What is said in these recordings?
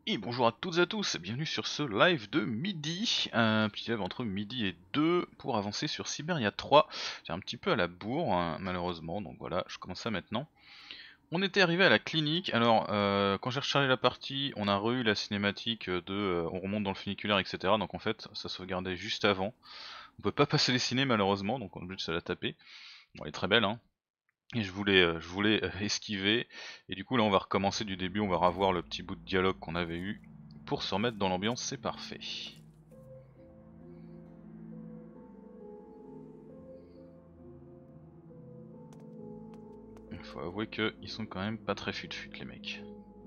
Et bonjour à toutes et à tous, bienvenue sur ce live de midi, un petit live entre midi et 2 pour avancer sur Siberia 3. J'ai un petit peu à la bourre malheureusement, donc voilà, je commence ça maintenant. On était arrivé à la clinique, alors quand j'ai rechargé la partie, on a re-eu la cinématique de on remonte dans le funiculaire etc. Donc en fait ça sauvegardait juste avant. On peut pas passer les ciné malheureusement, donc on est obligé de se la taper. Bon elle est très belle hein. Et je voulais esquiver, et du coup là on va recommencer du début, on va revoir le petit bout de dialogue qu'on avait eu, pour se remettre dans l'ambiance, c'est parfait. Il faut avouer qu'ils sont quand même pas très fut-fut les mecs.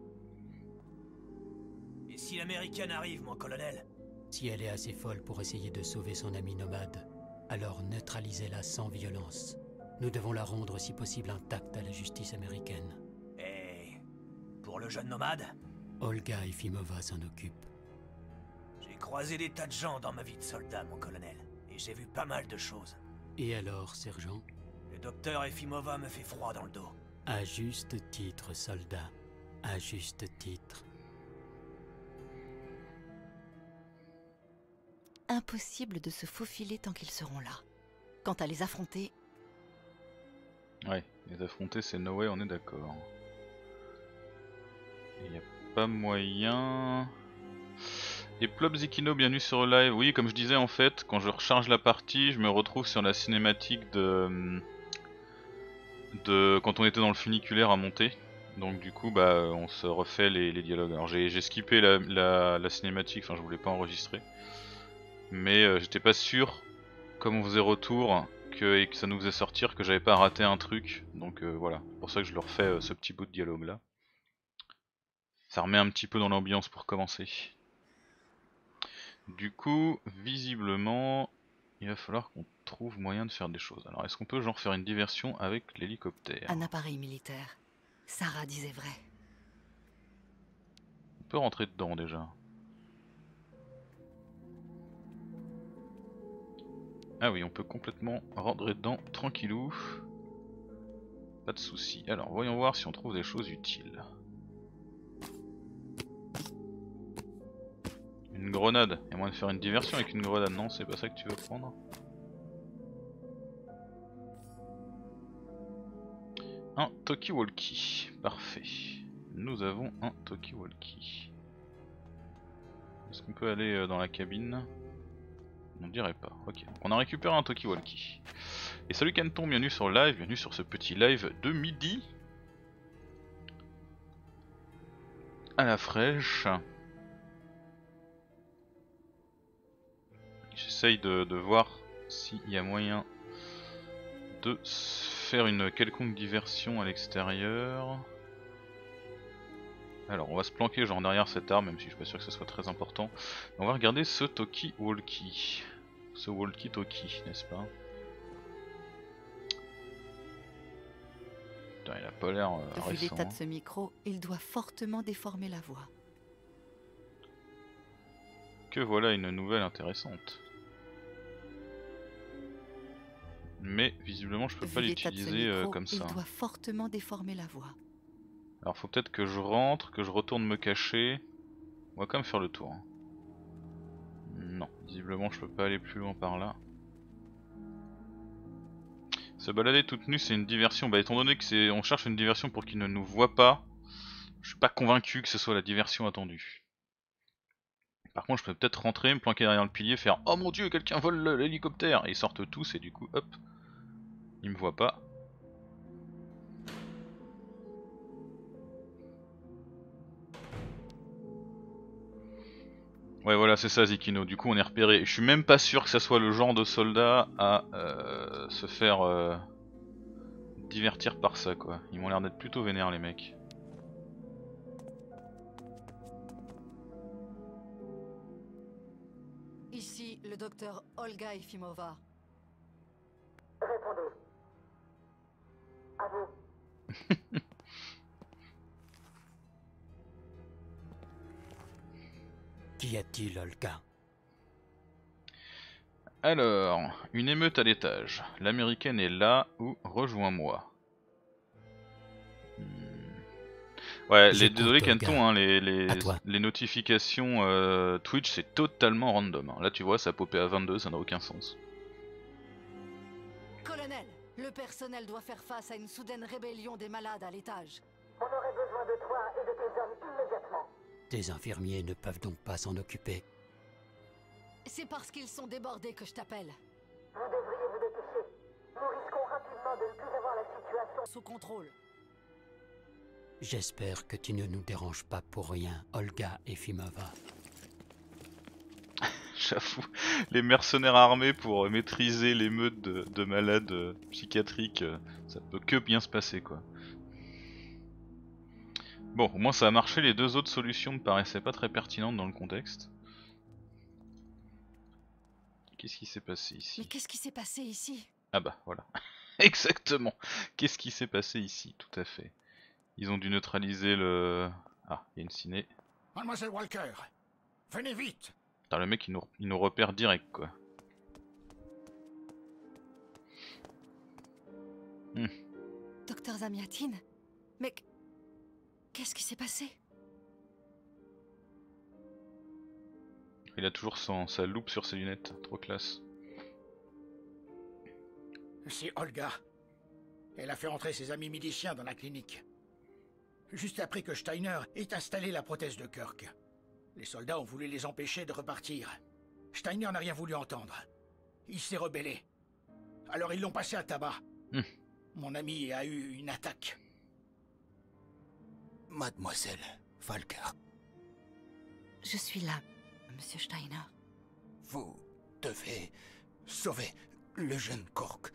Et si l'américaine arrive, mon colonel? Si elle est assez folle pour essayer de sauver son ami nomade, alors neutralisez-la sans violence. Nous devons la rendre si possible intacte à la justice américaine. Et pour le jeune nomade? Olga Efimova s'en occupe. J'ai croisé des tas de gens dans ma vie de soldat, mon colonel. Et j'ai vu pas mal de choses. Et alors, sergent? Le docteur Efimova me fait froid dans le dos. À juste titre, soldat. À juste titre. Impossible de se faufiler tant qu'ils seront là. Quant à les affronter... Ouais, les affronter c'est no way, on est d'accord. Il n'y a pas moyen... Et Plop Zikino, bienvenue sur le live. Oui, comme je disais en fait, quand je recharge la partie, je me retrouve sur la cinématique de quand on était dans le funiculaire à monter. Donc du coup bah on se refait les dialogues. Alors j'ai skippé la cinématique, enfin je voulais pas enregistrer. Mais j'étais pas sûr, comme on faisait retour et que ça nous faisait sortir, que j'avais pas raté un truc. Donc voilà, c'est pour ça que je le refais ce petit bout de dialogue là. Ça remet un petit peu dans l'ambiance pour commencer. Du coup, visiblement, il va falloir qu'on trouve moyen de faire des choses. Alors est-ce qu'on peut genre faire une diversion avec l'hélicoptère? Un appareil militaire. Sarah disait vrai. On peut rentrer dedans déjà. Ah oui, on peut complètement rentrer dedans, tranquillou. Pas de soucis. Alors, voyons voir si on trouve des choses utiles. Une grenade. Il y a moyen de faire une diversion avec une grenade, non? C'est pas ça que tu veux prendre? Un talkie-walkie. Parfait. Nous avons un talkie-walkie. Est-ce qu'on peut aller dans la cabine? On dirait pas. Ok. On a récupéré un talkie-walkie. Et salut Canton, bienvenue sur le live, bienvenue sur ce petit live de midi. À la fraîche. J'essaye de voir s'il y a moyen de faire une quelconque diversion à l'extérieur. Alors on va se planquer genre derrière cette arme, même si je suis pas sûr que ce soit très important. On va regarder ce talkie-walkie. Ce walkie-talkie, n'est-ce pas? Putain, il a pas l'air Vu récent. l'état de ce micro, il doit fortement déformer la voix. Que voilà une nouvelle intéressante. Mais visiblement je peux pas Vu l'état de ce l'utiliser micro, comme ça. il doit fortement déformer la voix. Alors faut peut-être que je rentre, que je retourne me cacher. On va quand même faire le tour. Hein. Non, visiblement je peux pas aller plus loin par là. Se balader toute nue c'est une diversion. Bah étant donné que on cherche une diversion pour qu'il ne nous voit pas, je suis pas convaincu que ce soit la diversion attendue. Par contre je peux peut-être rentrer, me planquer derrière le pilier, faire oh mon dieu quelqu'un vole l'hélicoptère, et ils sortent tous et du coup hop, ils me voient pas. Ouais voilà c'est ça Zikino, du coup on est repéré. Je suis même pas sûr que ça soit le genre de soldat à se faire divertir par ça quoi. Ils m'ont l'air d'être plutôt vénères les mecs. Ici, le docteur Olga Efimova. Répondez. À vous. Qu'y a-t-il, Olga? Alors, une émeute à l'étage. L'américaine est là ou rejoins-moi. Ouais, J'écoute, désolé Olga. Canton, hein, À toi. les notifications Twitch c'est totalement random. Hein. Là tu vois, ça a popé à 22, ça n'a aucun sens. Colonel, le personnel doit faire face à une soudaine rébellion des malades à l'étage. On aurait besoin de toi et de tes hommes immédiatement. Tes infirmiers ne peuvent donc pas s'en occuper. C'est parce qu'ils sont débordés que je t'appelle. Vous devriez vous dépêcher. Nous risquons rapidement de ne plus avoir la situation. Sous contrôle. J'espère que tu ne nous déranges pas pour rien, Olga Efimova. J'avoue, les mercenaires armés pour maîtriser l'émeute de malades psychiatriques, ça peut que bien se passer quoi. Bon, au moins ça a marché, les deux autres solutions me paraissaient pas très pertinentes dans le contexte. Qu'est-ce qui s'est passé Mais ici? qu'est-ce qui s'est passé ici? Ah bah voilà, exactement. Qu'est-ce qui s'est passé ici? Tout à fait. Ils ont dû neutraliser le... Ah, il y a une ciné. Mademoiselle Walker, venez vite. Putain, le mec il nous repère direct quoi. Docteur Zamiatine? Mais qu'est-ce qui s'est passé? Il a toujours sa loupe sur ses lunettes, trop classe. C'est Olga. Elle a fait entrer ses amis miliciens dans la clinique. Juste après que Steiner ait installé la prothèse de Kirk. Les soldats ont voulu les empêcher de repartir. Steiner n'a rien voulu entendre. Il s'est rebellé. Alors ils l'ont passé à tabac. Mon ami a eu une attaque. Mademoiselle Walker, Je suis là, Monsieur Steiner. vous devez sauver le jeune Cork.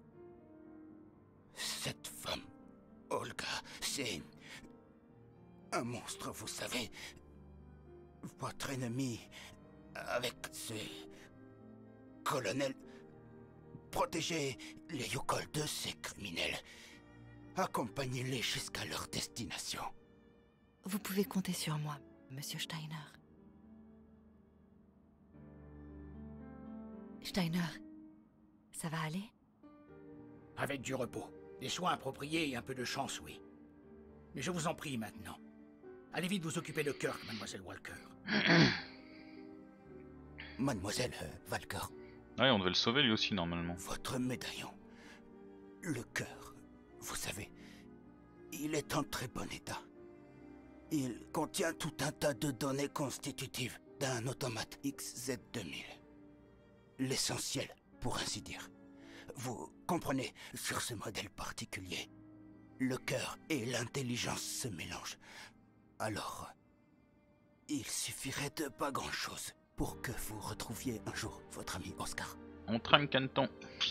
Cette femme, Olga, c'est un monstre, vous savez. Votre ennemi, avec ce colonel, protégez les Yukol de ces criminels. Accompagnez-les jusqu'à leur destination. Vous pouvez compter sur moi, Monsieur Steiner. Steiner, ça va aller? Avec du repos, des soins appropriés et un peu de chance, oui. Mais je vous en prie maintenant. Allez vite vous occuper de Kirk, Mademoiselle Walker. Mademoiselle Walker, Ouais, on devait le sauver lui aussi normalement. votre médaillon, le cœur, vous savez, il est en très bon état. Il contient tout un tas de données constitutives d'un automate XZ2000. L'essentiel, pour ainsi dire. Vous comprenez, sur ce modèle particulier, le cœur et l'intelligence se mélangent. Alors, il suffirait de pas grand-chose pour que vous retrouviez un jour votre ami Oscar. On traîne Canton.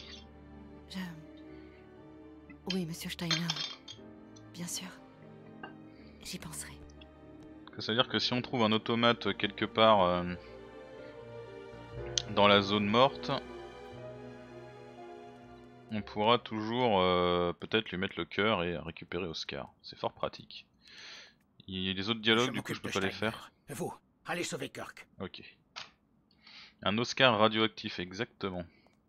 Oui, Monsieur Steiner. Bien sûr. J'y penserai. Ça veut dire que si on trouve un automate quelque part dans la zone morte, on pourra toujours peut-être lui mettre le cœur et récupérer Oscar. C'est fort pratique. Il y a des autres dialogues, du coup je peux pas les faire. Vous, allez sauver Kirk. Ok. Un Oscar radioactif, exactement.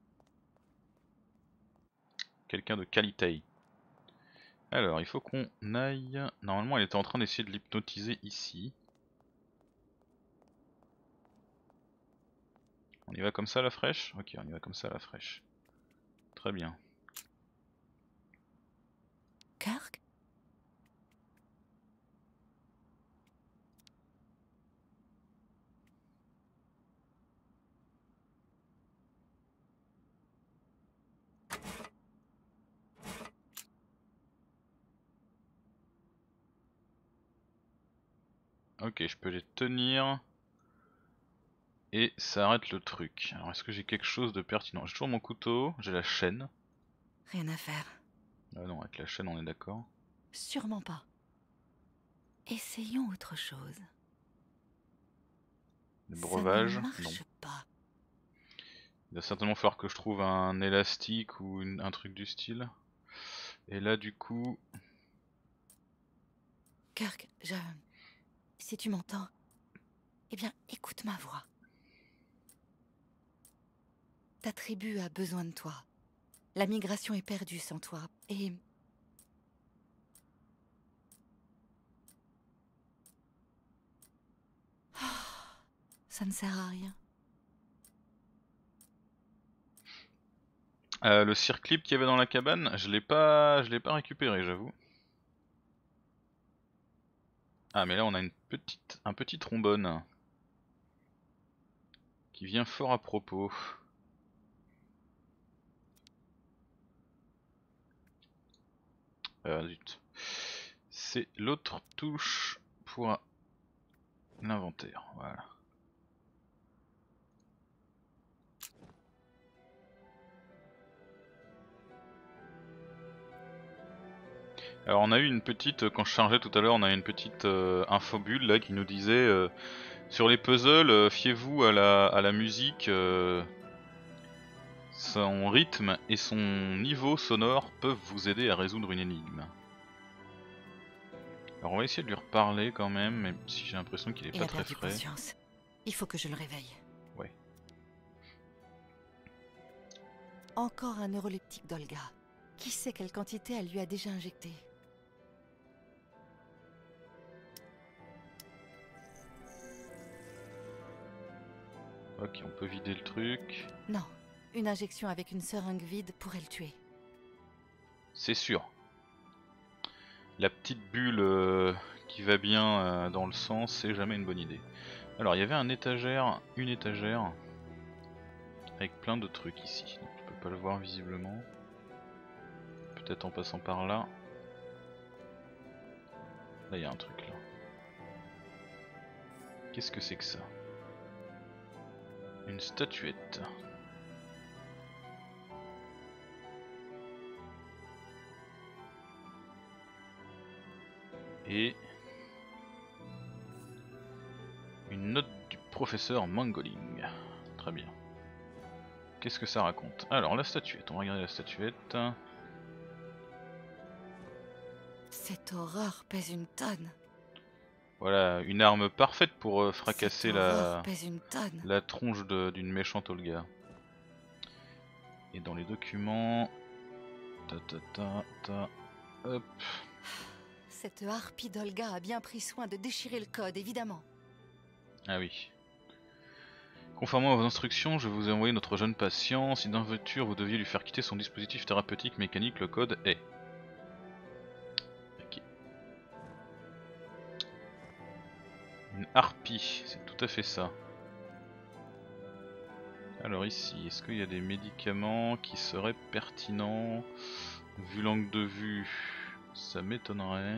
Quelqu'un de qualité. Alors, il faut qu'on aille... Normalement, elle était en train d'essayer de l'hypnotiser ici. On y va comme ça à la fraîche? Ok, on y va comme ça à la fraîche. Très bien. Kirk? Ok, je peux les tenir. Et ça arrête le truc. Alors, est-ce que j'ai quelque chose de pertinent? J'ai toujours mon couteau, j'ai la chaîne. Rien à faire. Ah non, avec la chaîne, on est d'accord. Sûrement pas. Essayons autre chose. Le breuvage, Ça ne non. marche pas. Il va certainement falloir que je trouve un élastique ou un truc du style. Et là, du coup... Kirk, si tu m'entends, eh bien, écoute ma voix. Ta tribu a besoin de toi. La migration est perdue sans toi. Et Ça ne sert à rien. Le circlip qu'il y avait dans la cabane, je l'ai pas récupéré, j'avoue. Ah mais là on a un petit trombone qui vient fort à propos. Zut. C'est l'autre touche pour l'inventaire, voilà. Alors on a eu une petite, quand je chargeais tout à l'heure, on a eu une petite infobulle là qui nous disait sur les puzzles, fiez-vous à la musique, son rythme et son niveau sonore peuvent vous aider à résoudre une énigme. Alors on va essayer de lui reparler quand même, même si j'ai l'impression qu'il est Il pas a très perdu frais. conscience. Il faut que je le réveille. Ouais. Encore un neuroleptique d'Olga. Qui sait quelle quantité elle lui a déjà injecté? Ok, on peut vider le truc. Non. Une injection avec une seringue vide pourrait le tuer. C'est sûr. La petite bulle qui va bien dans le sang, c'est jamais une bonne idée. Alors il y avait une étagère avec plein de trucs ici. Donc, je peux pas le voir visiblement. Peut-être en passant par là. Là il y a un truc là. Qu'est-ce que c'est que ça? Une statuette. Et une note du professeur Mangoling. Très bien. Qu'est-ce que ça raconte? Alors la statuette, on va regarder la statuette. Cette horreur pèse une tonne. Voilà, une arme parfaite pour fracasser Cette horreur pèse une tonne. la tronche d'une méchante Olga. Et dans les documents... Hop. Cette harpie d'Olga a bien pris soin de déchirer le code, évidemment. Ah oui. Conformément à vos instructions, je vous ai envoyé notre jeune patient. Si dans votre voiture vous deviez lui faire quitter son dispositif thérapeutique mécanique, le code est... Ok. Une harpie, c'est tout à fait ça. Alors ici, est-ce qu'il y a des médicaments qui seraient pertinents? Vu l'angle de vue, ça m'étonnerait.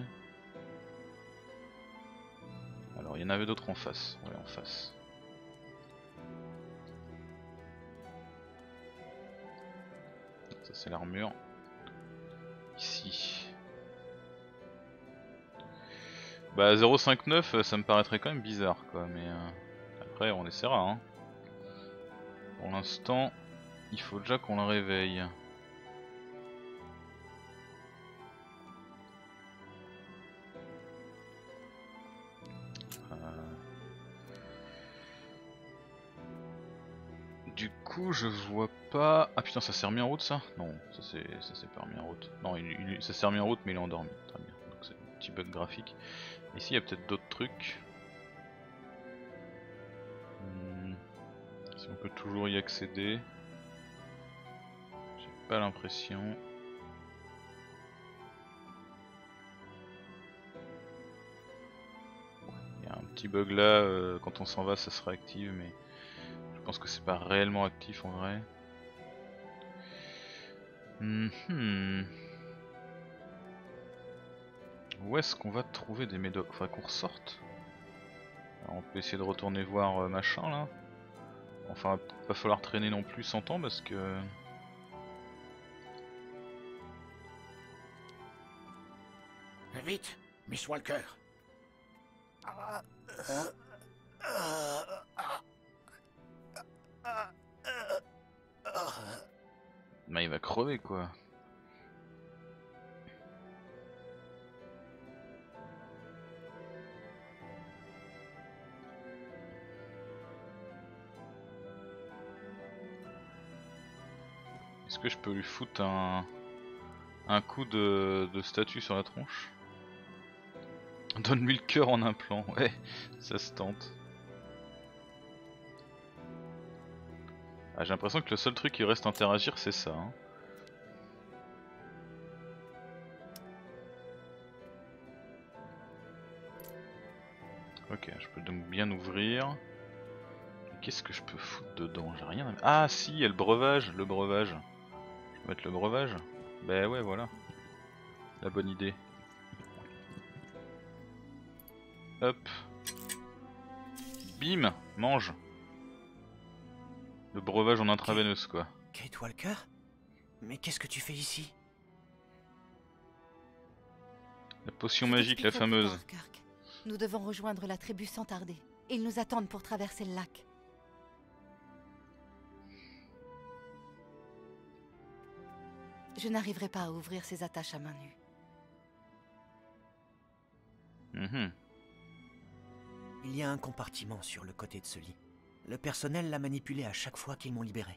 Alors il y en avait d'autres en face. Ouais, en face. Ça c'est l'armure. Ici. Bah 0,59 ça me paraîtrait quand même bizarre quoi, mais après on essaiera hein. Pour l'instant, il faut déjà qu'on la réveille. Du coup, je vois pas. Ah putain, ça s'est remis en route ça? Non, ça s'est pas remis en route. Non, ça s'est remis en route, mais il est endormi. Très bien. Donc c'est un petit bug graphique. Ici, il y a peut-être d'autres trucs. Si on peut toujours y accéder. J'ai pas l'impression. Il y a un petit bug là, quand on s'en va ça se réactive, mais je pense que c'est pas réellement actif en vrai. Où est-ce qu'on va trouver des médocs? Faudrait qu'on ressorte. Alors on peut essayer de retourner voir machin là. Enfin, pas falloir traîner non plus 100 ans parce que... Vite, Miss Walker. Bah il va crever quoi. Est-ce que je peux lui foutre un coup de statue sur la tronche? Donne-lui le cœur en implant, ouais, ça se tente. Ah, j'ai l'impression que le seul truc qui reste à interagir c'est ça. Hein. Ok, je peux donc bien ouvrir. Qu'est-ce que je peux foutre dedans? J'ai rien à... Ah si, il y a le breuvage, Je peux mettre le breuvage? Bah ouais, voilà. La bonne idée. Hop. Bim, mange. Le breuvage en intraveineuse quoi. Kate Walker? Mais qu'est-ce que tu fais ici? La potion Je magique, la t'expliquerai plus fameuse. tard, Kirk. Nous devons rejoindre la tribu sans tarder. Ils nous attendent pour traverser le lac. Je n'arriverai pas à ouvrir ces attaches à main nue. Mhm. Il y a un compartiment sur le côté de ce lit. Le personnel l'a manipulé à chaque fois qu'ils m'ont libéré.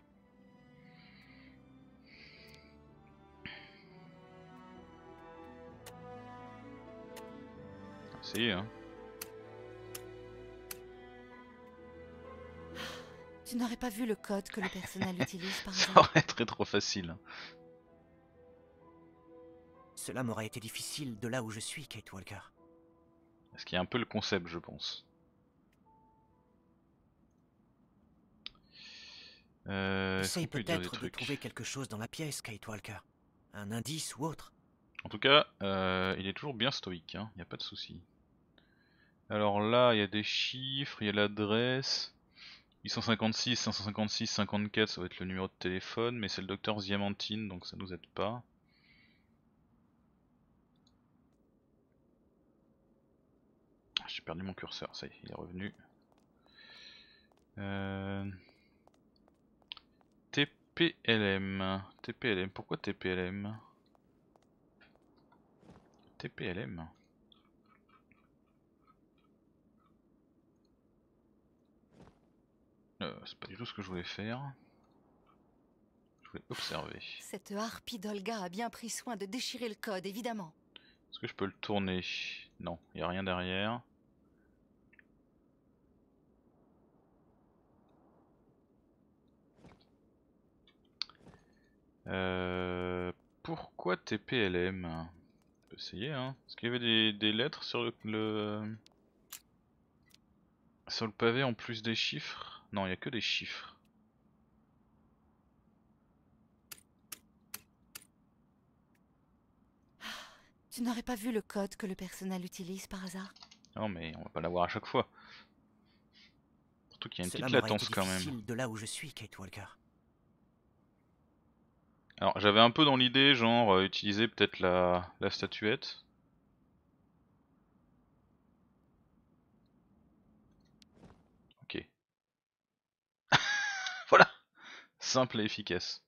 Essayez hein. Tu n'aurais pas vu le code que le personnel utilise par Ça hasard? aurait été trop facile. Cela m'aurait été difficile de là où je suis, Kate Walker. Ce qui est un peu le concept je pense. Est-ce Essaye qu'on peut dire des peut-être de trucs? trouver quelque chose dans la pièce, Kate Walker. Un indice ou autre. En tout cas, il est toujours bien stoïque, hein, y a pas de souci. Alors là, il y a des chiffres, il y a l'adresse. 856, 556, 54, ça va être le numéro de téléphone, mais c'est le docteur Diamantine, donc ça nous aide pas. J'ai perdu mon curseur, ça y est, il est revenu. TPLM. TPLM, pourquoi TPLM? TPLM. C'est pas du tout ce que je voulais faire. Je voulais observer. Cette harpie d'Olga a bien pris soin de déchirer le code, évidemment. Est-ce que je peux le tourner? Non, il n'y a rien derrière. Pourquoi TPLM? On peut essayer hein. Est-ce qu'il y avait des lettres sur sur le pavé en plus des chiffres? Non, il n'y a que des chiffres. Tu n'aurais pas vu le code que le personnel utilise par hasard? Non mais on va pas l'avoir à chaque fois. Surtout qu'il y a une Cela petite m'aurait latence été quand même. difficile de là où je suis, Kate Walker. Alors j'avais un peu dans l'idée genre utiliser peut-être la statuette. Ok. Voilà. Simple et efficace.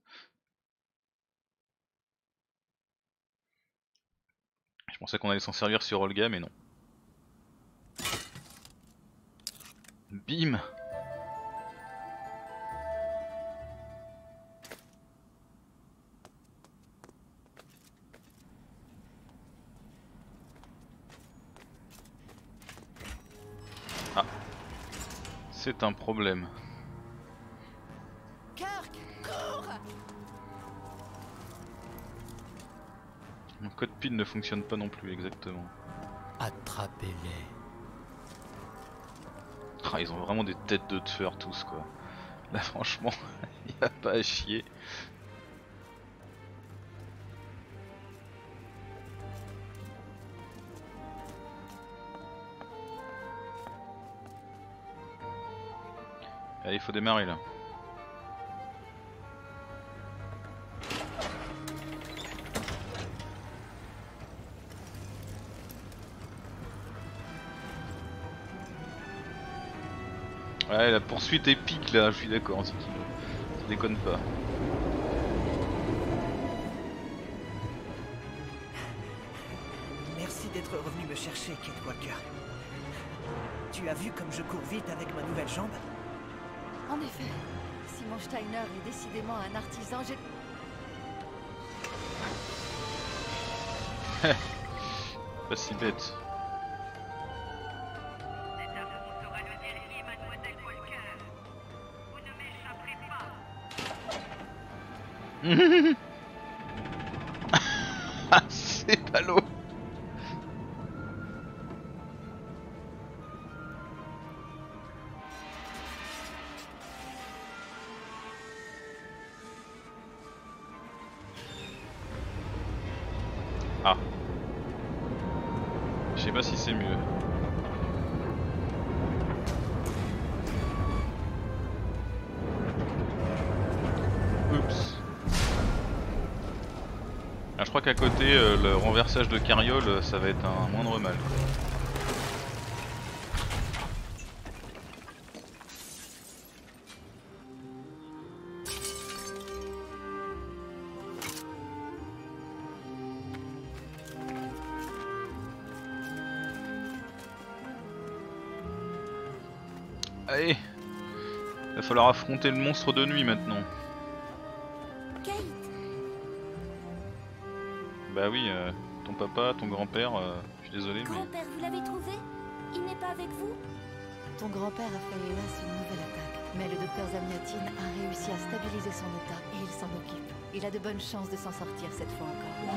Je pensais qu'on allait s'en servir sur Olga mais non. Bim. Ah. C'est un problème. Kirk, cours! Mon code PIN ne fonctionne pas non plus exactement. Attrapez-les. Ah, ils ont vraiment des têtes de tueurs tous quoi. Là franchement, il n'y a pas à chier. Allez, il faut démarrer là. Ouais, la poursuite épique là, je suis d'accord, ça déconne pas. Merci d'être revenu me chercher, Kate Walker. Tu as vu comme je cours vite avec ma nouvelle jambe? En effet, Simon Steiner est décidément un artisan. Pas si bête. Ah, c'est ballot. Ah. Je sais pas si c'est mieux. Oups. Ah, je crois qu'à côté, le renversage de carriole, ça va être un moindre mal. Allez, va falloir affronter le monstre de nuit maintenant. Kate, Bah oui, ton papa, ton grand-père, je suis désolé mais... grand-père, vous l'avez trouvé? Il n'est pas avec vous? Ton grand-père a fait hélas une nouvelle attaque, mais le docteur Zamyatin a réussi à stabiliser son état et il s'en occupe. Il a de bonnes chances de s'en sortir cette fois encore.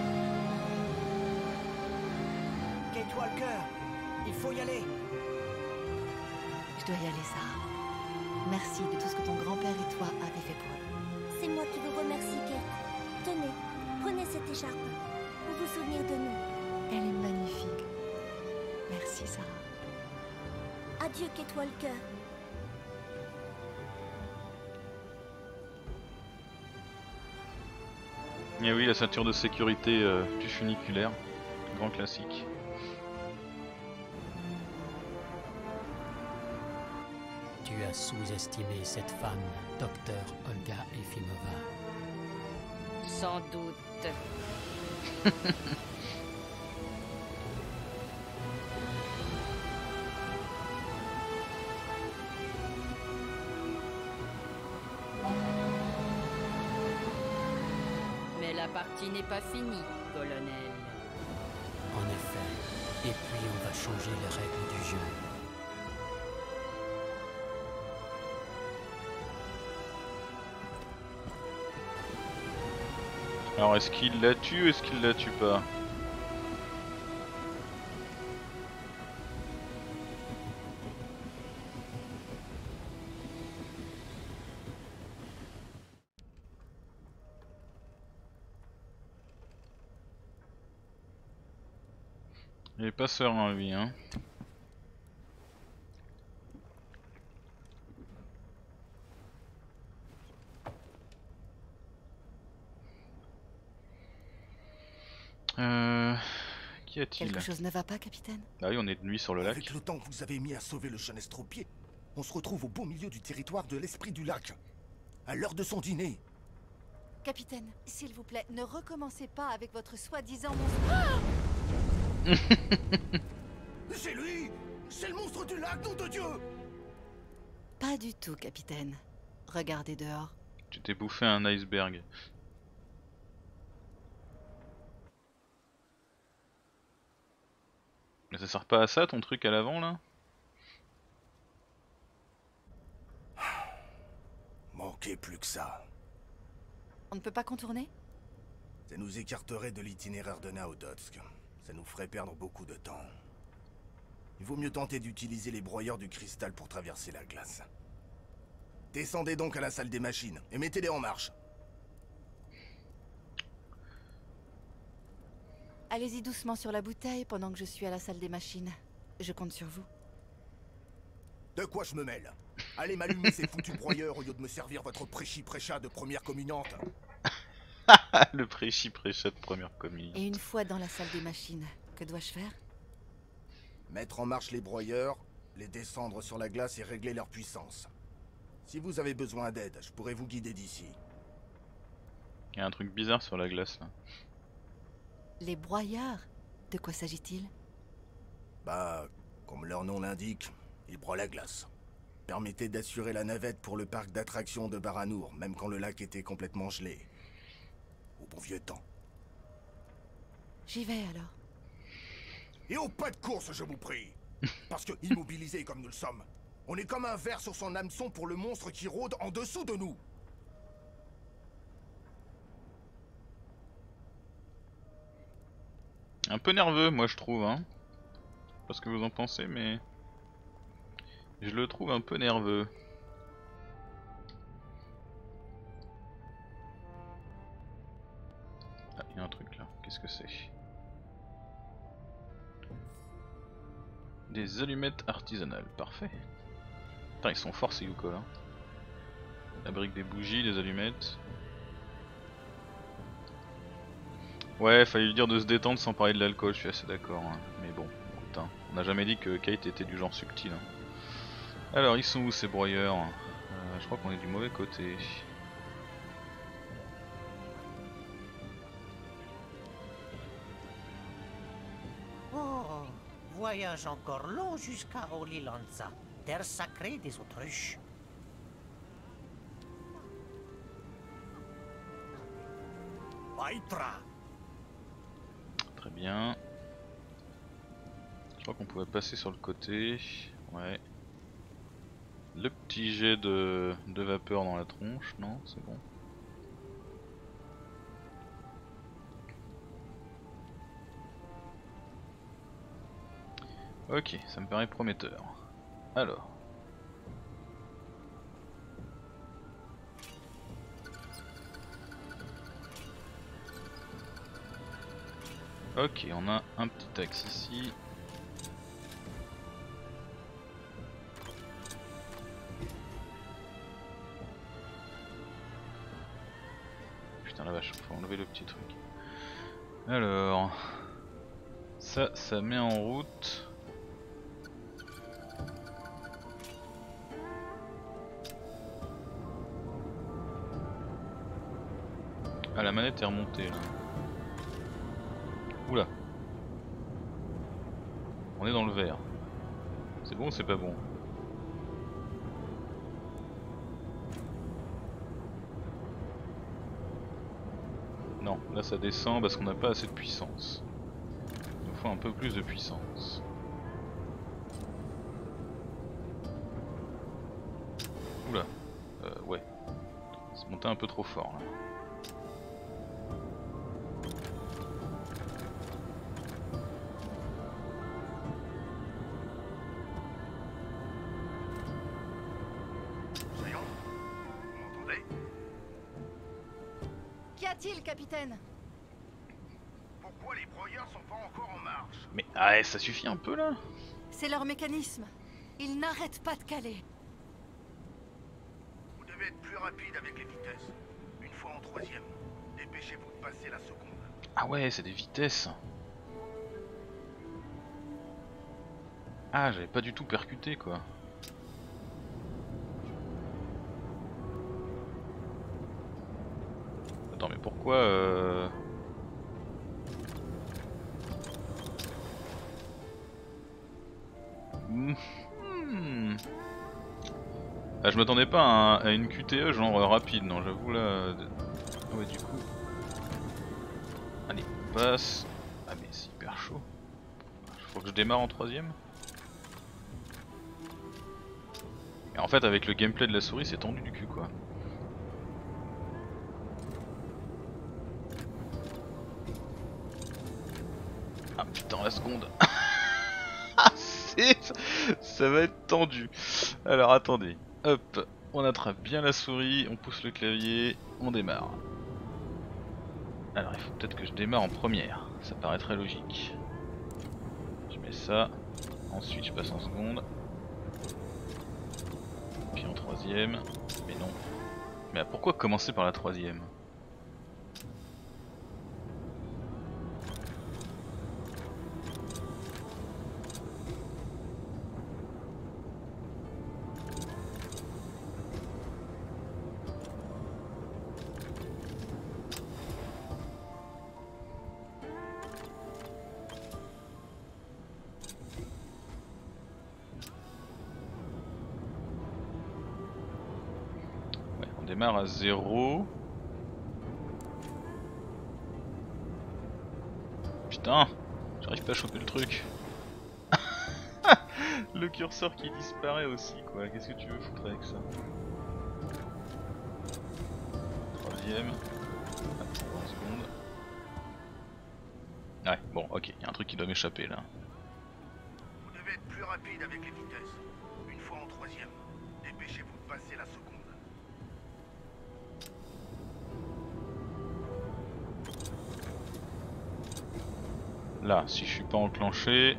Kate Walker, il faut y aller. Je dois y aller, Sarah. Merci de tout ce que ton grand-père et toi avez fait pour nous. C'est moi qui vous remercie, Kate. Tenez, prenez cette écharpe pour vous souvenir de nous. Elle est magnifique. Merci, Sarah. Adieu, Kate Walker. Et oui, la ceinture de sécurité du funiculaire, grand classique. Tu as sous-estimé cette femme, docteur Olga Efimova. Sans doute. Mais la partie n'est pas finie, colonel. En effet. Et puis on va changer les règles du jeu. Alors est-ce qu'il la tue ou est-ce qu'il la tue pas? Il est pas serein lui hein. Qu'y a-t-il? Quelque chose ne va pas, capitaine? Ah oui, on est de nuit sur le lac. Avec le temps que vous avez mis à sauver le jeune estropié, on se retrouve au beau milieu du territoire de l'esprit du lac. À l'heure de son dîner. Capitaine, s'il vous plaît, ne recommencez pas avec votre soi-disant monstre. C'est lui! C'est le monstre du lac, nom de Dieu! Pas du tout, capitaine. Regardez dehors. Tu t'es bouffé un iceberg. Mais ça sert pas à ça ton truc à l'avant là? Manquez plus que ça. On ne peut pas contourner? Ça nous écarterait de l'itinéraire de Naodotsk. Ça nous ferait perdre beaucoup de temps. Il vaut mieux tenter d'utiliser les broyeurs du cristal pour traverser la glace. Descendez donc à la salle des machines et mettez-les en marche. Allez-y doucement sur la bouteille pendant que je suis à la salle des machines. Je compte sur vous. De quoi je me mêle? Allez m'allumer ces foutus broyeurs au lieu de me servir votre prêchi-prêcha de première communiante. Le prêchi-prêcha de première communion. Et une fois dans la salle des machines, que dois-je faire? Mettre en marche les broyeurs, les descendre sur la glace et régler leur puissance. Si vous avez besoin d'aide, je pourrais vous guider d'ici. Il y a un truc bizarre sur la glace là. Les broyeurs? De quoi s'agit-il? Bah, comme leur nom l'indique, ils broient la glace. Permettez d'assurer la navette pour le parc d'attractions de Baranour, même quand le lac était complètement gelé. Au bon vieux temps. J'y vais alors. Et au pas de course, je vous prie. Parce que, immobilisés comme nous le sommes, on est comme un ver sur son hameçon pour le monstre qui rôde en dessous de nous. Un peu nerveux, moi je trouve. Hein. Je sais pas ce que vous en pensez, mais je le trouve un peu nerveux. Ah, il y a un truc là. Qu'est-ce que c'est? Des allumettes artisanales. Parfait. Putain, ils sont forts ces Yuko là. La brique des bougies, des allumettes. Ouais, fallait lui dire de se détendre sans parler de l'alcool, je suis assez d'accord. Hein. Mais bon, écoute, hein, on n'a jamais dit que Kate était du genre subtil. Hein. Alors, ils sont où ces broyeurs? Je crois qu'on est du mauvais côté. Oh, voyage encore long jusqu'à Olilanza, terre sacrée des autruches. Paitra. Très bien. Je crois qu'on pouvait passer sur le côté. Ouais. Le petit jet de vapeur dans la tronche, non? C'est bon. Ok, ça me paraît prometteur. Alors. Ok, on a un petit axe ici. Putain la vache, faut enlever le petit truc. Alors, ça met en route. Ah, la manette est remontée là. Oula. On est dans le vert. C'est bon ou c'est pas bon? Non, là ça descend parce qu'on n'a pas assez de puissance. Il nous faut un peu plus de puissance. Oula. Ouais. C'est monté un peu trop fort là. Qu'y a-t-il, capitaine? Pourquoi les broyeurs sont pas encore en marche? Mais ah, ça suffit un peu là. C'est leur mécanisme. Ils n'arrêtent pas de caler. Vous devez être plus rapide avec les vitesses. Une fois en troisième, dépêchez-vous de passer la seconde. Ah ouais, c'est des vitesses. Ah, j'avais pas du tout percuté quoi. Attends, mais pourquoi Ah, je m'attendais pas à une QTE genre rapide, non, j'avoue là. Ah ouais, du coup. Allez, on passe. Ah, mais c'est hyper chaud. Faut que je démarre en troisième. Et en fait, avec le gameplay de la souris, c'est tendu du cul quoi. Ah putain, la seconde. Ça va être tendu. Alors attendez. Hop, on attrape bien la souris, on pousse le clavier, on démarre. Alors il faut peut-être que je démarre en première, ça paraît très logique. Je mets ça, ensuite je passe en seconde. Puis en troisième, mais non. Mais pourquoi commencer par la troisième ? On démarre à 0. Putain, j'arrive pas à choper le truc. Le curseur qui disparaît aussi quoi, qu'est-ce que tu veux foutre avec ça? Troisième. Attends, 1 seconde. Ouais, bon, ok, il y a un truc qui doit m'échapper là. Vous devez être plus rapide avec les vitesses. Une fois en troisième. Dépêchez-vous de passer la seconde. Là, si je suis pas enclenché...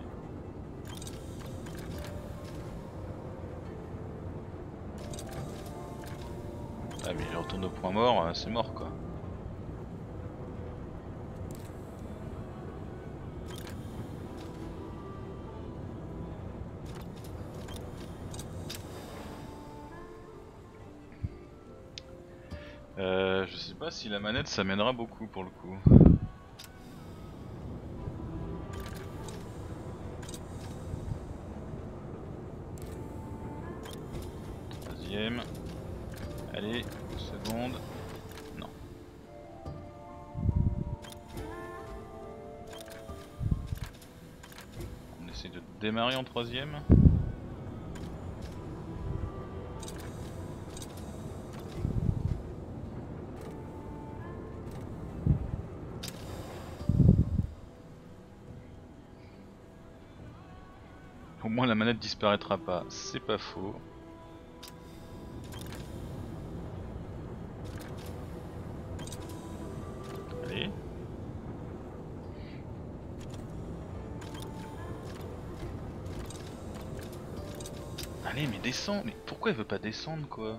Ah mais je retourne au point mort, c'est mort quoi. Je sais pas si la manette ça mènera beaucoup pour le coup. Troisième. Allez, une seconde. Non. On essaie de démarrer en troisième. Au moins la manette disparaîtra pas, c'est pas faux. Allez. Allez mais descends, mais pourquoi elle veut pas descendre quoi?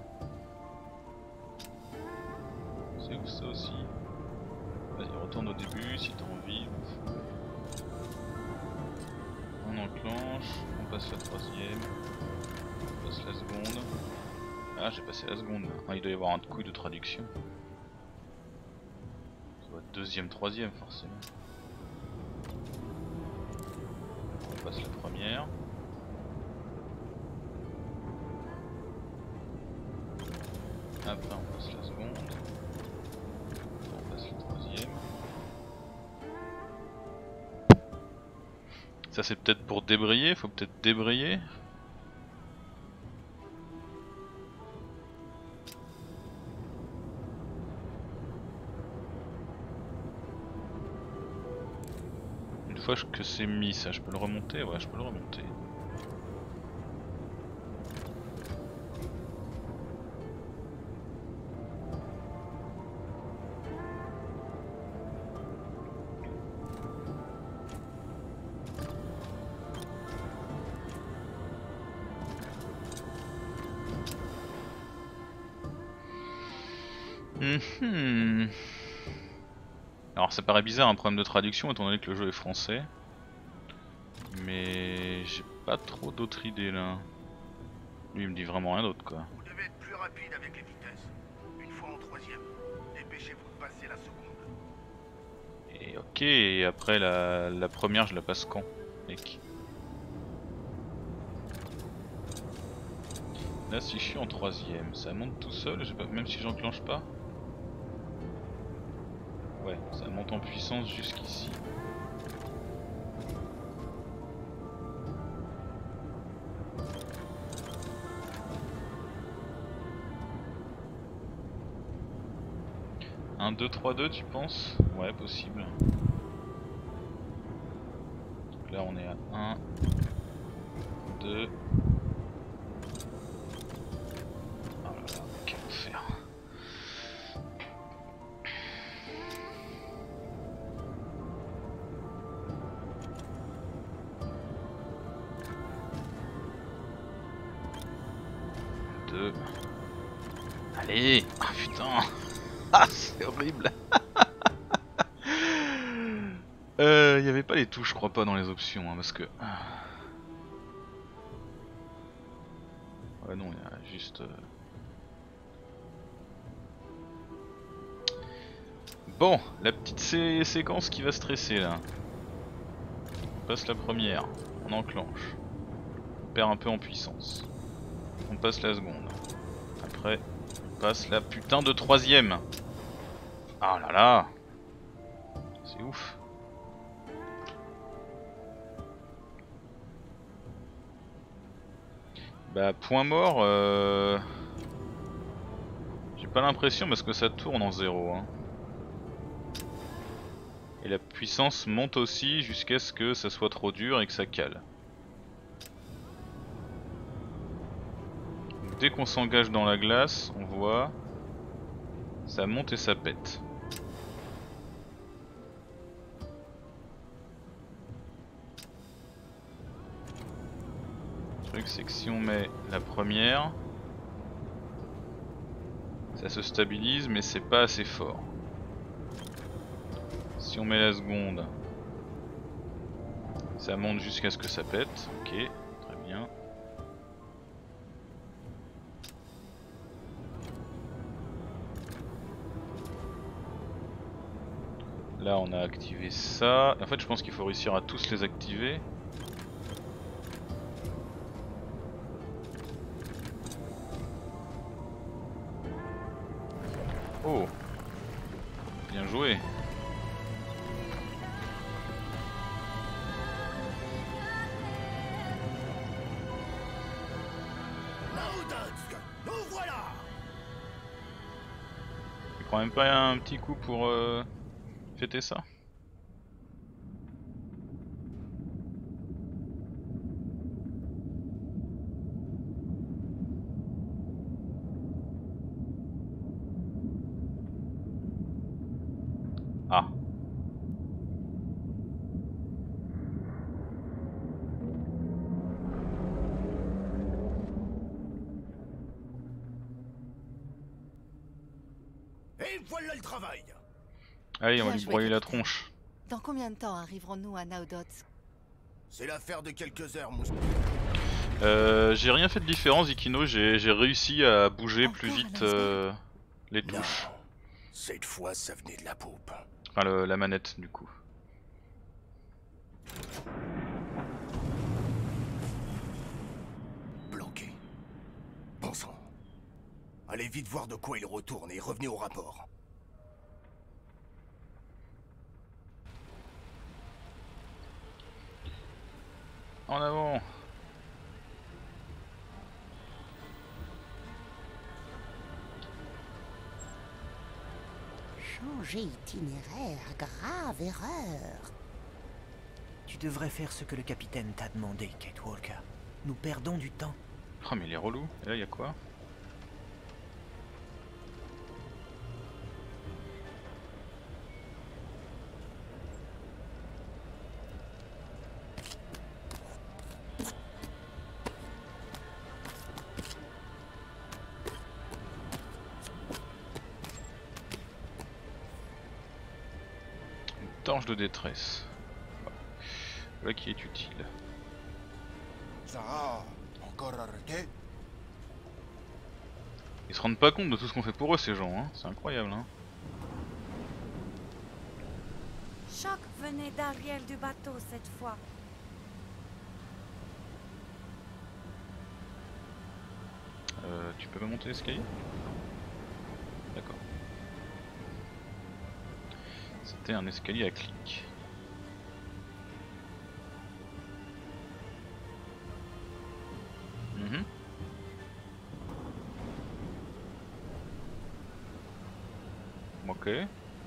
C'est où ça aussi? Vas-y retourne au début si t'as envie. On enclenche, on passe la troisième, on passe la seconde. Ah j'ai passé la seconde. Ah, il doit y avoir un coup de traduction. Ça doit être deuxième, troisième forcément. On passe la première. Après on passe la seconde. On passe la troisième. Ça c'est peut-être pour débrayer, faut peut-être débrayer. Une fois que c'est mis ça, je peux le remonter? Ouais je peux le remonter. Alors ça paraît bizarre un problème de traduction étant donné que le jeu est français. Mais j'ai pas trop d'autres idées là. Lui il me dit vraiment rien d'autre quoi. Vous devez être plus rapide avec les vitesses. Une fois en troisième. Dépêchez-vous de passer la seconde. Et ok, et après la première je la passe quand, mec? Là si je suis en troisième, ça monte tout seul, même si j'enclenche pas? Ouais, ça monte en puissance jusqu'ici. Un 2, 3, 2 tu penses? Ouais possible. Donc là on est à 1, 2. Oh là là, quel enfer. Allez. Ah putain. Ah c'est horrible. Y avait pas les touches je crois pas dans les options hein, parce que... Ouais non il y a juste... Bon, la petite séquence qui va stresser là. On passe la première, on enclenche. On perd un peu en puissance. On passe la seconde. Après, on passe la putain de troisième. Ah là là. C'est ouf. Bah point mort, j'ai pas l'impression parce que ça tourne en zéro hein. Et la puissance monte aussi jusqu'à ce que ça soit trop dur et que ça cale. Donc, dès qu'on s'engage dans la glace, on voit, ça monte et ça pète. Le truc c'est que si on met la première, ça se stabilise mais c'est pas assez fort. Si on met la seconde, ça monte jusqu'à ce que ça pète. Ok, très bien. Là on a activé ça. En fait je pense qu'il faut réussir à tous les activer. Oh, bien joué. Nous voilà. Tu crois même pas un petit coup pour fêter ça? Ah. Et voilà le travail. Allez, on va Bien lui joué, broyer la capitaine. tronche. Dans combien de temps arriverons-nous à Naudotz? C'est l'affaire de quelques heures, Mousse. J'ai rien fait de différent, Zikino, j'ai réussi à bouger plus Encore un vite laser les touches. Cette fois, ça venait de la poupe. Enfin la manette du coup. Bloqué. Bon sang. Allez vite voir de quoi il retourne et revenez au rapport. En avant. Changer itinéraire, grave erreur. Tu devrais faire ce que le capitaine t'a demandé, Kate Walker. Nous perdons du temps. Oh mais il est relou. Et là y'a quoi? Torche de détresse. Voilà qui est utile. Sarah, encore arrêté? Ils se rendent pas compte de tout ce qu'on fait pour eux ces gens, hein. C'est incroyable hein. Choc venait d'arrière du bateau cette fois. Tu peux pas monter l'escalier? D'accord. C'était un escalier à clic. Mhm. Ok. On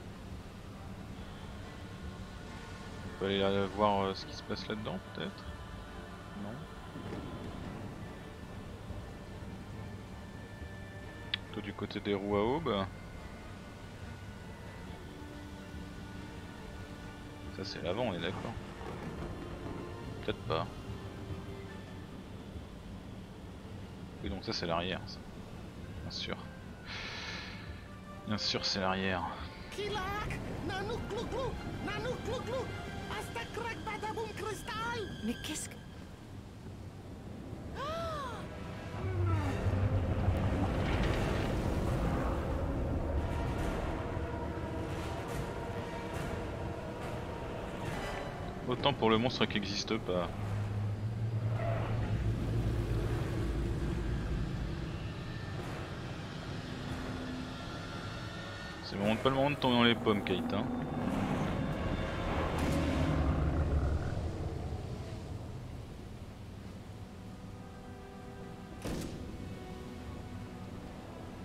peut aller voir ce qui se passe là-dedans peut-être? Non. Plutôt du côté des roues à aube. Ça c'est l'avant, on est d'accord? Peut-être pas. Oui donc ça c'est l'arrière, ça. Bien sûr. Bien sûr c'est l'arrière. Mais qu'est-ce que... Autant pour le monstre qui n'existe pas. C'est vraiment pas le moment de tomber dans les pommes, Kate. Hein.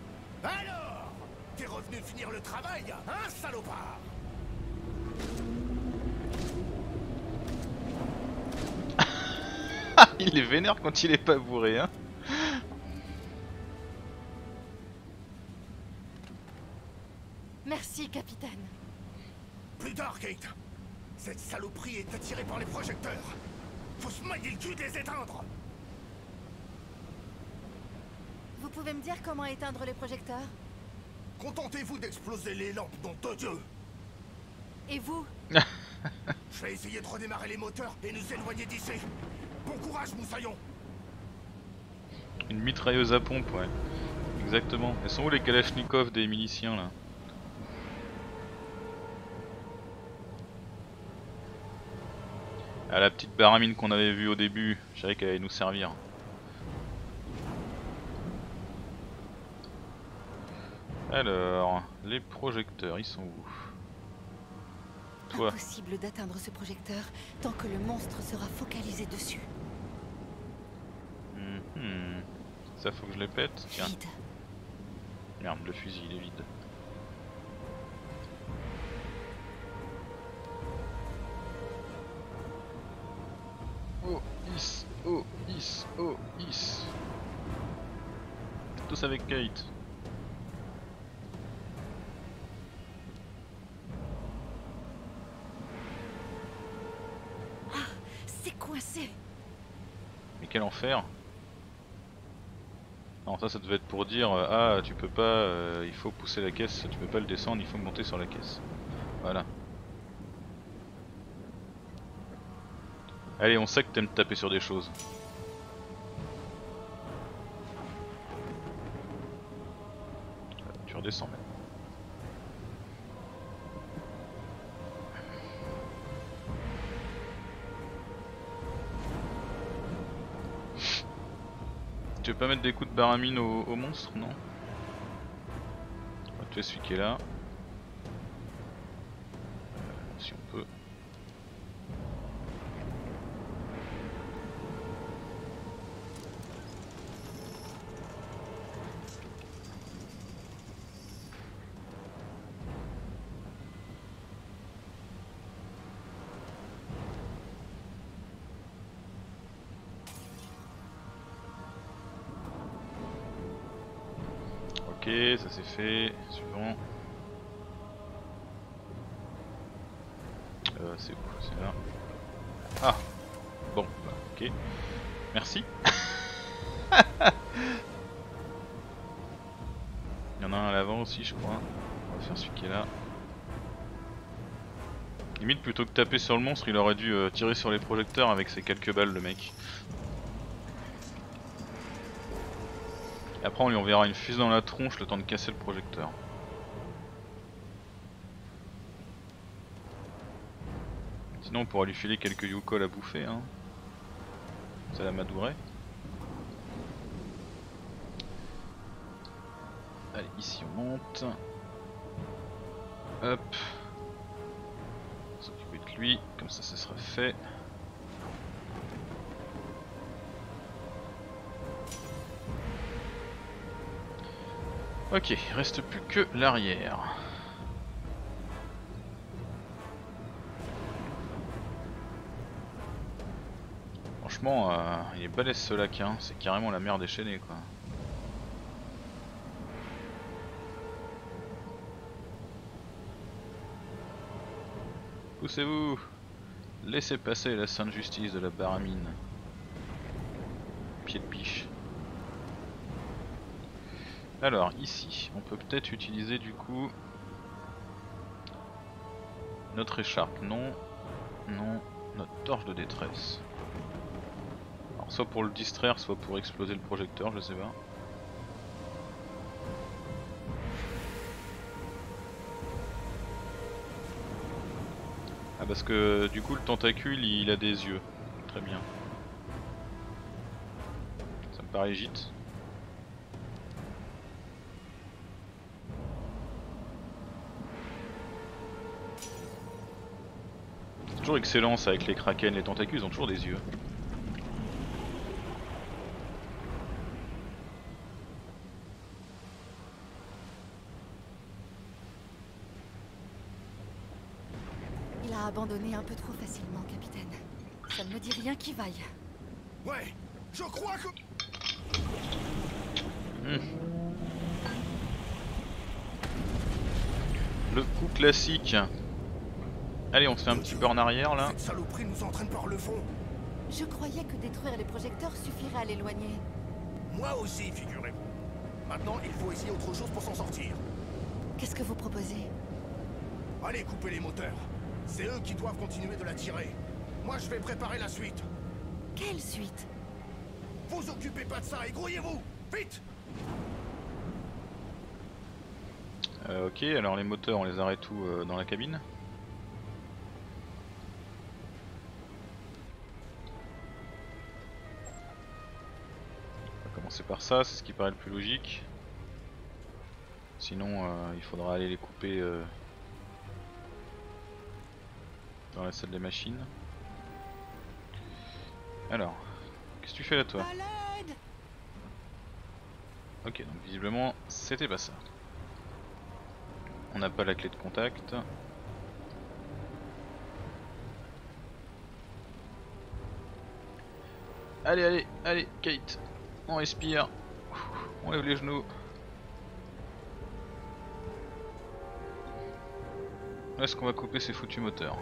Alors, t'es revenu finir le travail, hein, salopard? Il est vénère quand il est pas bourré, hein. Merci, capitaine. Plus tard, Kate. Cette saloperie est attirée par les projecteurs. Faut se mailler le cul de les éteindre. Vous pouvez me dire comment éteindre les projecteurs? Contentez-vous d'exploser les lampes, nom de Dieu. Et vous? Je vais essayer de redémarrer les moteurs et nous éloigner d'ici. Bon courage, moussaillon. Une mitrailleuse à pompe, ouais. Exactement. Elles sont où les Kalachnikov des miliciens là? Ah, la petite baramine qu'on avait vue au début, je savais qu'elle allait nous servir. Alors, les projecteurs, ils sont où? Toi. Impossible d'atteindre ce projecteur tant que le monstre sera focalisé dessus. Ça faut que je les pète. Tiens. Vide. Merde, le fusil il est vide. Oh, is, oh, is, oh, is. Tous avec Kate. Ah, c'est coincé. Mais quel enfer. Non, ça devait être pour dire ah tu peux pas, il faut pousser la caisse, tu peux pas le descendre, il faut monter sur la caisse. Voilà. Allez, on sait que t'aimes taper sur des choses. Tu redescends même. Tu veux pas mettre des coups de baramine au monstre, non? On va tuer celui qui est là. Si on peut. Ok, ça c'est fait. Suivant. C'est où? C'est là. Ah! Bon, bah, ok. Merci. Il y en a un à l'avant aussi, je crois. On va faire celui qui est là. Limite, plutôt que taper sur le monstre, il aurait dû tirer sur les projecteurs avec ses quelques balles, le mec. Et après on lui enverra une fusée dans la tronche le temps de casser le projecteur. Sinon on pourra lui filer quelques Yukol à bouffer, hein. Ça l'amadouerait. Allez, ici on monte. Hop. S'occuper de lui, comme ça sera fait. Ok, il reste plus que l'arrière. Franchement, il est balèze ce lac, hein. C'est carrément la mer déchaînée quoi. Poussez-vous! Laissez passer la sainte justice de la baramine. Pied de biche. Alors ici, on peut peut-être utiliser du coup notre écharpe, non, non, notre torche de détresse. Alors soit pour le distraire, soit pour exploser le projecteur, je sais pas. Ah parce que du coup le tentacule il a des yeux, très bien. Ça me paraît légit. Toujours excellent ça avec les kraken, les tentacules ils ont toujours des yeux. Il a abandonné un peu trop facilement, capitaine. Ça ne me dit rien qui vaille. Ouais, je crois que... Le coup classique. Allez, on se fait un petit peu en arrière là. Cette saloperie nous entraîne par le fond. Je croyais que détruire les projecteurs suffirait à l'éloigner. Moi aussi, figurez-vous. Maintenant, il faut essayer autre chose pour s'en sortir. Qu'est-ce que vous proposez? Allez, coupez les moteurs. C'est eux qui doivent continuer de la tirer. Moi, je vais préparer la suite. Quelle suite? Vous occupez pas de ça et grouillez-vous. Vite! Ok, alors les moteurs, on les arrête où dans la cabine? On va commencer par ça, c'est ce qui paraît le plus logique. Sinon, il faudra aller les couper dans la salle des machines. Alors, qu'est-ce que tu fais là toi? Ok, donc visiblement c'était pas ça. On n'a pas la clé de contact. Allez, allez, allez, Kate. On respire. On lève les genoux. Là, est-ce qu'on va couper ces foutus moteurs?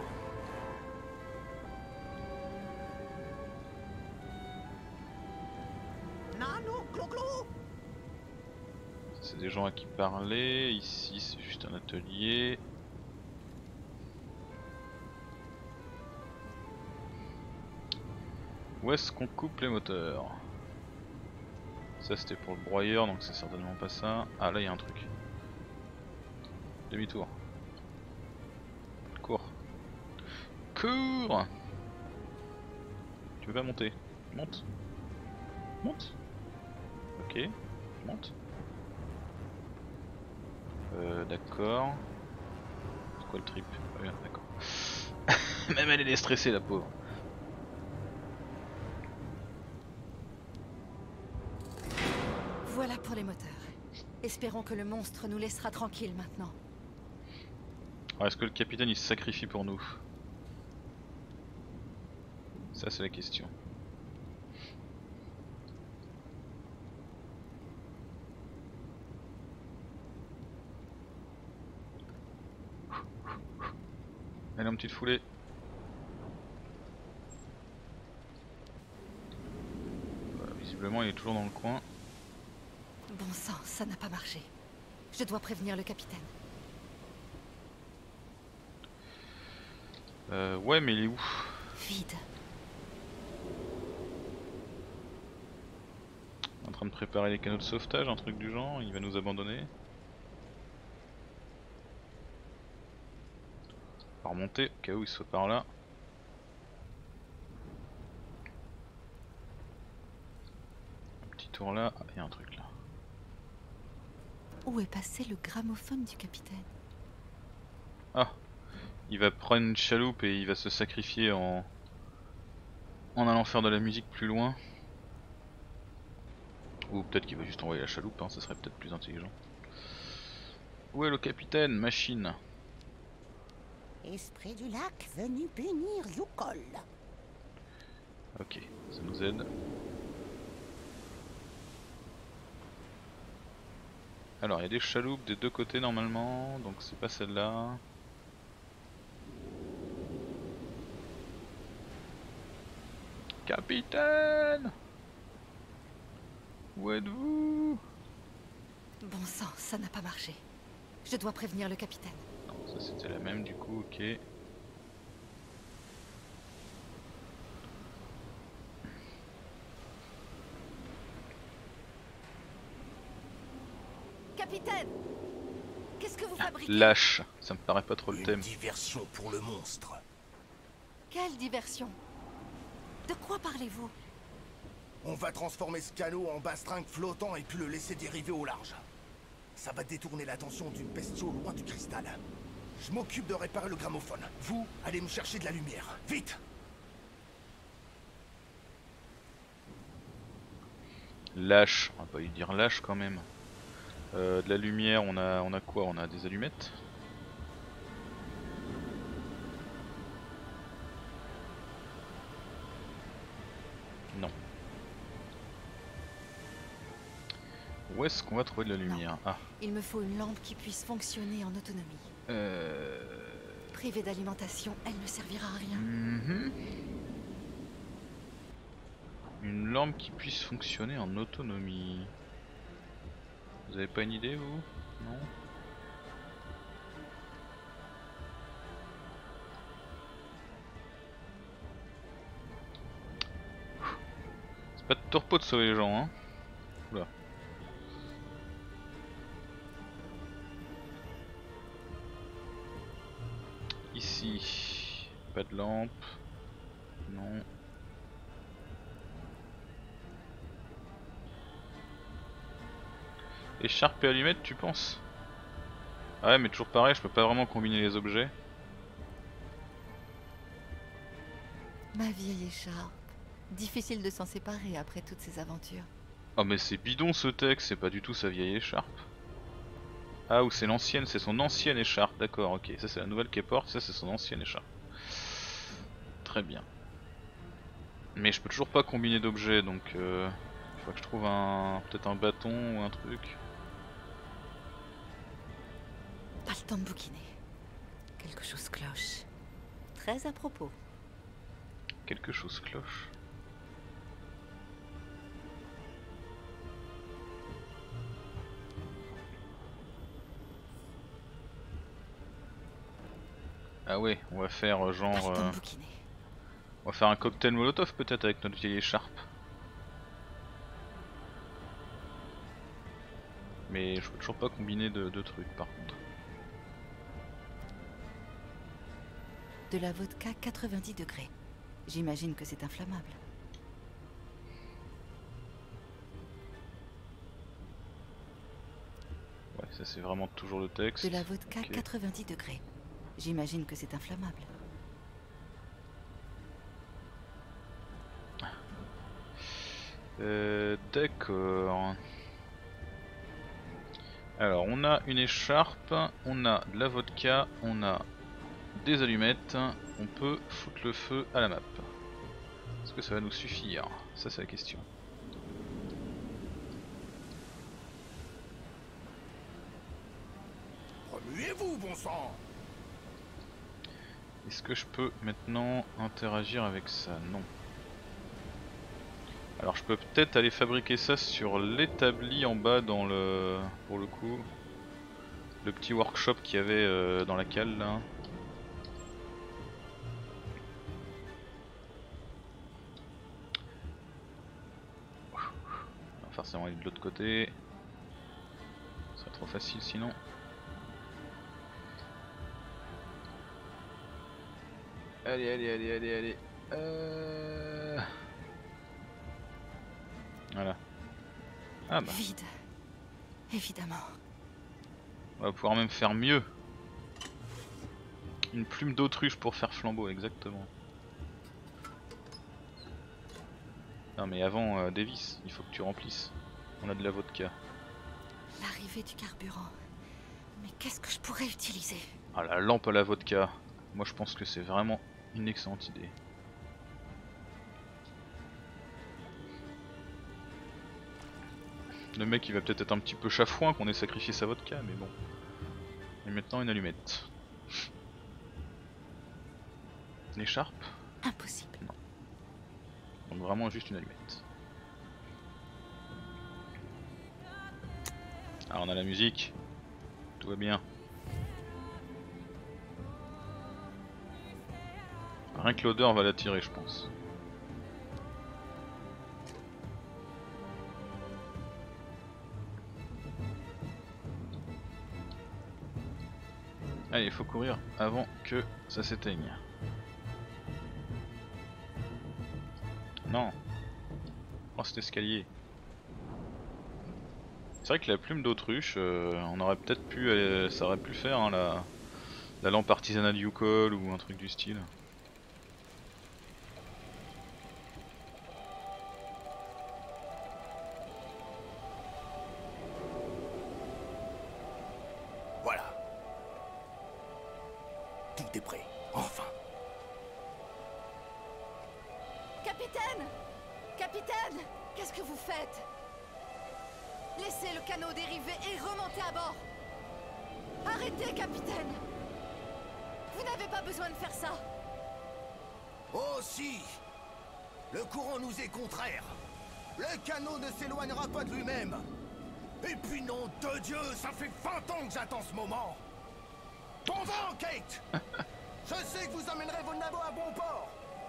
C'est des gens à qui parler. Ici, c'est juste un atelier. Où est-ce qu'on coupe les moteurs? Ça c'était pour le broyeur, donc c'est certainement pas ça. Ah là il y a un truc. Demi-tour. Cours. Cours. Tu veux pas monter? Monte. Monte. Ok. Monte. D'accord. C'est quoi le trip? Ah, bien, d'accord. Même elle est stressée la pauvre. Voilà pour les moteurs. Espérons que le monstre nous laissera tranquilles maintenant. Alors est-ce que le capitaine il se sacrifie pour nous? Ça c'est la question. Allez en petite foulée. Visiblement il est toujours dans le coin. Bon sang, ça n'a pas marché. Je dois prévenir le capitaine. Ouais mais il est où? Vide. En train de préparer les canaux de sauvetage, un truc du genre, il va nous abandonner. On va remonter au cas où il soit par là. Un petit tour là, ah, il y a un truc là. Où est passé le gramophone du capitaine? Ah, il va prendre une chaloupe et il va se sacrifier en allant faire de la musique plus loin. Ou peut-être qu'il va juste envoyer la chaloupe, hein, ça serait peut-être plus intelligent. Où est le capitaine? Machine. Esprit du lac venu punir Yukol. Ok, ça nous aide. Alors il y a des chaloupes des deux côtés normalement, donc c'est pas celle-là. Capitaine! Où êtes-vous? Bon sang, ça n'a pas marché. Je dois prévenir le capitaine. Non, ça c'était la même du coup, ok. Capitaine! Qu'est-ce que vous fabriquez? Lâche, ça me paraît pas trop le thème. Une diversion pour le monstre. Quelle diversion? De quoi parlez-vous? On va transformer ce canot en bastringue flottant et puis le laisser dériver au large. Ça va détourner l'attention du bestiau loin du cristal. Je m'occupe de réparer le gramophone. Vous, allez me chercher de la lumière. Vite! Lâche, on va pas lui dire lâche quand même. De la lumière, on a quoi? On a des allumettes. Non. où est-ce qu'on va trouver de la lumière? Ah. Il me faut une lampe qui puisse fonctionner en autonomie. Privée d'alimentation, elle ne servira à rien. Une lampe qui puisse fonctionner en autonomie. Vous avez pas une idée, vous? Non? C'est pas de tourpeau de sauver les gens, hein? Oula. Ici, pas de lampe. Non. Écharpe et allumette, tu penses? Ouais, mais toujours pareil, je peux pas vraiment combiner les objets. Ma vieille écharpe. Difficile de s'en séparer après toutes ces aventures. Oh mais c'est bidon ce texte, c'est pas du tout sa vieille écharpe. Ah, ou c'est l'ancienne, c'est son ancienne écharpe, d'accord, ok. Ça c'est la nouvelle qu'elle porte, ça c'est son ancienne écharpe. Très bien. Mais je peux toujours pas combiner d'objets, donc il faut que je trouve peut-être un bâton ou un truc. Pas le temps de bouquiner. Quelque chose cloche. Très à propos. Quelque chose cloche. Ah ouais, on va faire genre... on va faire un cocktail molotov peut-être avec notre vieille écharpe. Mais je peux toujours pas combiner de trucs par contre. De la vodka 90 degrés. J'imagine que c'est inflammable. Ouais, ça c'est vraiment toujours le texte. De la vodka 90 degrés. J'imagine que c'est inflammable. D'accord. Alors on a une écharpe, on a de la vodka, on a des allumettes, on peut foutre le feu à la map. Est-ce que ça va nous suffire? Ça c'est la question. Remuez-vous, bon sang! Est-ce que je peux maintenant interagir avec ça? Non. Alors je peux peut-être aller fabriquer ça sur l'établi en bas dans le... pour le coup. Le petit workshop qu'il y avait dans la cale là. On va forcément aller de l'autre côté. Ce serait trop facile sinon. Allez. Voilà. Ah bah. Vide. Évidemment. On va pouvoir même faire mieux. Une plume d'autruche pour faire flambeau, exactement. Non mais avant Davis, il faut que tu remplisses. On a de la vodka. L'arrivée du carburant. Mais qu'est-ce que je pourrais utiliser? Ah, la lampe à la vodka. Moi je pense que c'est vraiment une excellente idée. Le mec il va peut-être être un petit peu chafouin qu'on ait sacrifié sa vodka, mais bon. Et maintenant une allumette. Une écharpe? Impossible. Non. Donc vraiment juste une allumette. Ah, on a la musique. Tout va bien. Rien que l'odeur va l'attirer, je pense. Allez, il faut courir avant que ça s'éteigne. Non. Oh, cet escalier. C'est vrai que la plume d'autruche, on aurait peut-être pu, ça aurait pu le faire, hein, la lampe artisanale Yukol ou un truc du style. Voilà. Tout est prêt, enfin. Capitaine! Capitaine! Qu'est-ce que vous faites? Laissez le canot dériver et remontez à bord. Arrêtez, capitaine. Vous n'avez pas besoin de faire ça. Oh si! Le courant nous est contraire. Le canot ne s'éloignera pas de lui-même. Et puis nom de Dieu, ça fait 20 ans que j'attends ce moment. Bon vent, Kate. Je sais que vous amènerez vos navires à bon port.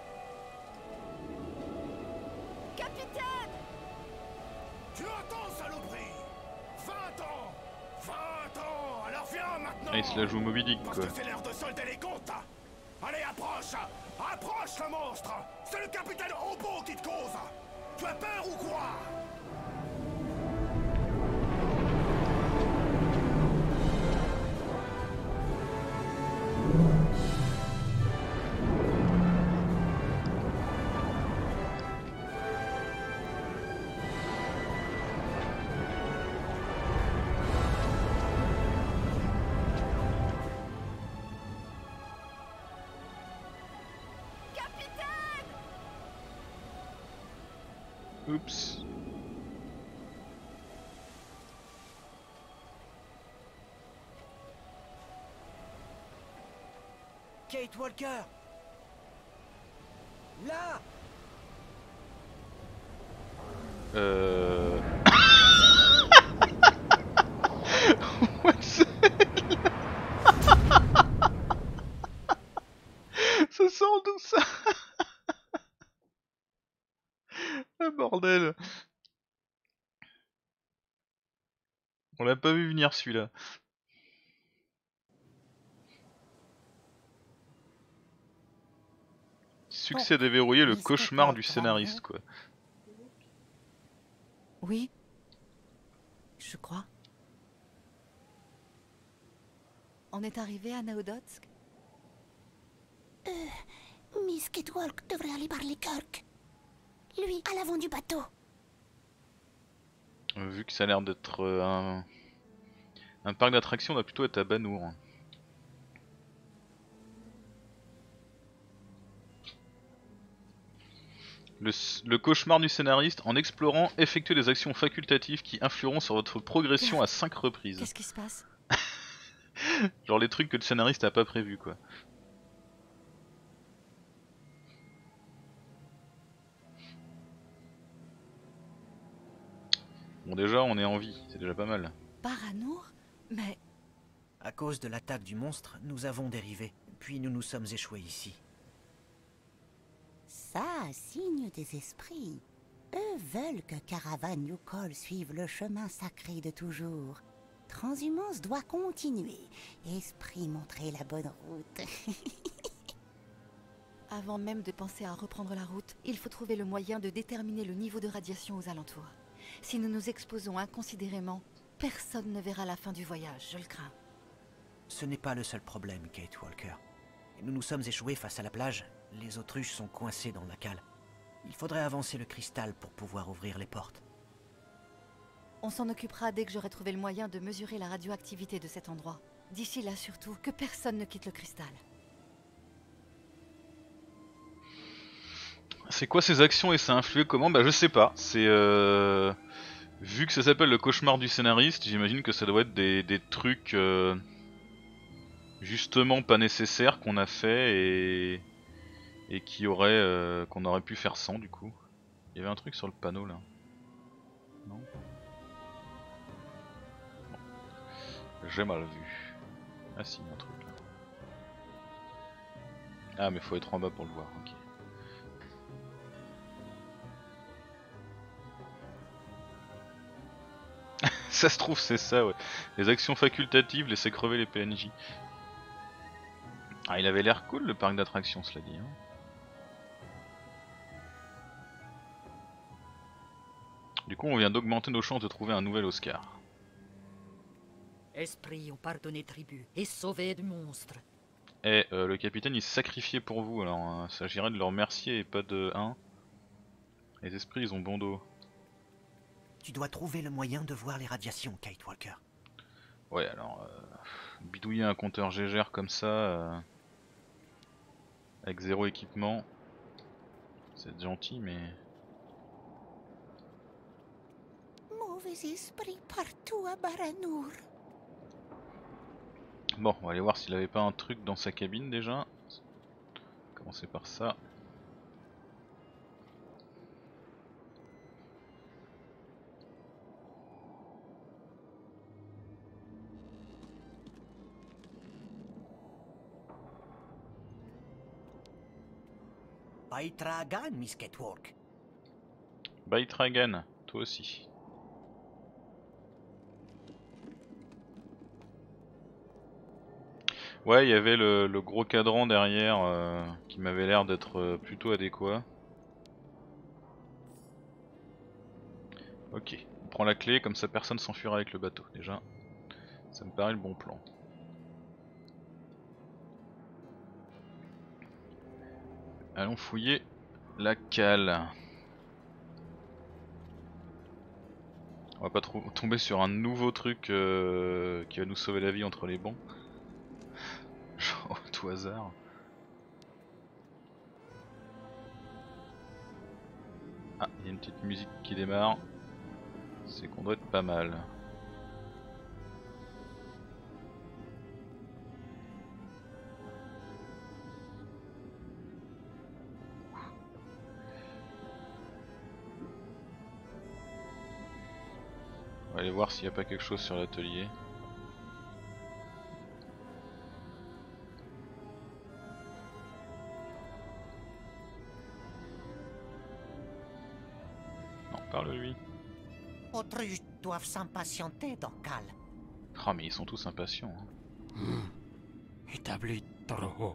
Capitaine! Tu entends, saloperie? 20 ans! 20 ans! Alors viens maintenant! Ah, il se la joue Moby Dick, Parce quoi. que c'est l'heure de solder les comptes! Allez, approche! Approche, le monstre! C'est le capitaine Hobo qui te cause! Tu as peur ou quoi? Oups. Kate Walker! Là! What's ça sort d'où ça? Ah bordel. On l'a pas vu venir celui-là. Succès déverrouillé, le cauchemar du scénariste, quoi. Oui. Je crois. On est arrivé à Naudotsk? Miss Catwalk devrait aller parler Kirk. Lui, à l'avant du bateau. Vu que ça a l'air d'être un parc d'attractions, on va plutôt être à Banour. Le cauchemar du scénariste, en explorant, effectuez des actions facultatives qui influeront sur votre progression à 5 reprises. Qu'est-ce qui se passe? Genre les trucs que le scénariste a pas prévu, quoi. Bon déjà on est en vie, c'est déjà pas mal. Baranour? Mais... À cause de l'attaque du monstre, nous avons dérivé, puis nous nous sommes échoués ici. Ça, signe des esprits. Eux veulent que Caravan Yukol suive le chemin sacré de toujours. Transhumance doit continuer. Esprit montrer la bonne route. Avant même de penser à reprendre la route, il faut trouver le moyen de déterminer le niveau de radiation aux alentours. Si nous nous exposons inconsidérément, personne ne verra la fin du voyage, je le crains. Ce n'est pas le seul problème, Kate Walker. Nous nous sommes échoués face à la plage. Les autruches sont coincées dans la cale. Il faudrait avancer le cristal pour pouvoir ouvrir les portes. On s'en occupera dès que j'aurai trouvé le moyen de mesurer la radioactivité de cet endroit. D'ici là surtout, que personne ne quitte le cristal. C'est quoi ces actions et ça a influé comment? Bah je sais pas, c'est vu que ça s'appelle le cauchemar du scénariste, j'imagine que ça doit être des trucs justement pas nécessaires qu'on a fait et qui aurait qu'on aurait pu faire sans du coup. Il y avait un truc sur le panneau là. Non? Bon. J'ai mal vu. Ah si, un truc là. Ah mais faut être en bas pour le voir, ok. Ça se trouve c'est ça ouais. Les actions facultatives laissaient crever les PNJ. Ah il avait l'air cool le parc d'attractions cela dit hein. Du coup on vient d'augmenter nos chances de trouver un nouvel Oscar. Esprits ont pardonné tribu et sauvé du monstre. Et le capitaine il s'est sacrifié pour vous alors il s'agirait de le remercier et pas de 1. Les esprits ils ont bon dos. Tu dois trouver le moyen de voir les radiations, Kate Walker. Ouais alors bidouiller un compteur GGR comme ça avec zéro équipement, c'est gentil mais... Mon mauvais esprits partout à Baranour. Bon, on va aller voir s'il avait pas un truc dans sa cabine déjà. Commencer par ça. Baitragan, Miss Catwalk. Baitragan, toi aussi. Ouais, il y avait le gros cadran derrière qui m'avait l'air d'être plutôt adéquat. Ok, on prend la clé, comme ça personne s'enfuira avec le bateau déjà. Ça me paraît le bon plan. Allons fouiller la cale. On va pas tomber sur un nouveau truc qui va nous sauver la vie entre les bancs. Genre au tout hasard. Ah, il y a une petite musique qui démarre. C'est qu'on doit être pas mal. On va aller voir s'il n'y a pas quelque chose sur l'atelier. Non, parle-lui. Autruches doivent s'impatienter dans Cal. Oh mais ils sont tous impatients. Hein. Établi trop haut.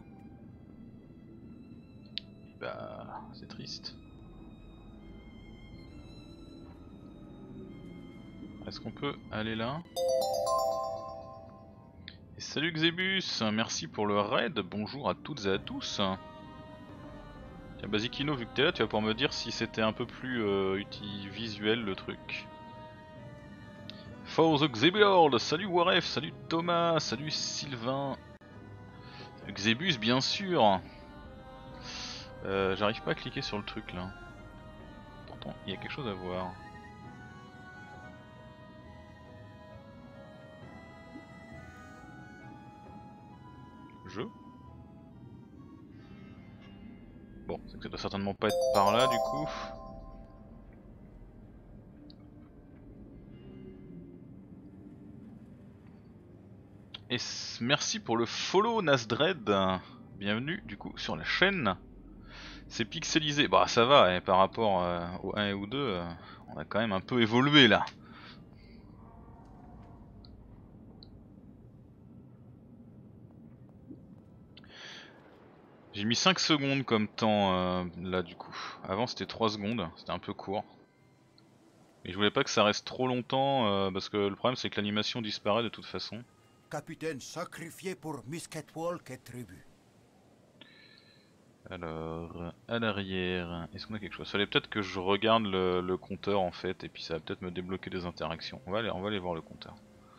Bah, c'est triste. Est-ce qu'on peut aller là? Et salut Xebus, merci pour le raid, bonjour à toutes et à tous. Tiens Basicino, vu que t'es là, tu vas pouvoir me dire si c'était un peu plus visuel le truc. For the Xebeord, salut Waref, salut Thomas, salut Sylvain. Salut Xebus bien sûr. J'arrive pas à cliquer sur le truc là. Pourtant il y a quelque chose à voir. Bon, c'est que ça doit certainement pas être par là du coup. Et merci pour le follow Nasdred. Bienvenue du coup sur la chaîne. C'est pixelisé, bah ça va, et par rapport au 1 et au 2, on a quand même un peu évolué là. J'ai mis 5 secondes comme temps là du coup. Avant c'était 3 secondes, c'était un peu court. Et je voulais pas que ça reste trop longtemps parce que le problème c'est que l'animation disparaît de toute façon. Capitaine sacrifié pour Miss Catwalk et tribu. Alors, à l'arrière, est-ce qu'on a quelque chose? Fallait peut-être que je regarde le compteur en fait, et puis ça va peut-être me débloquer des interactions. On va aller voir le compteur.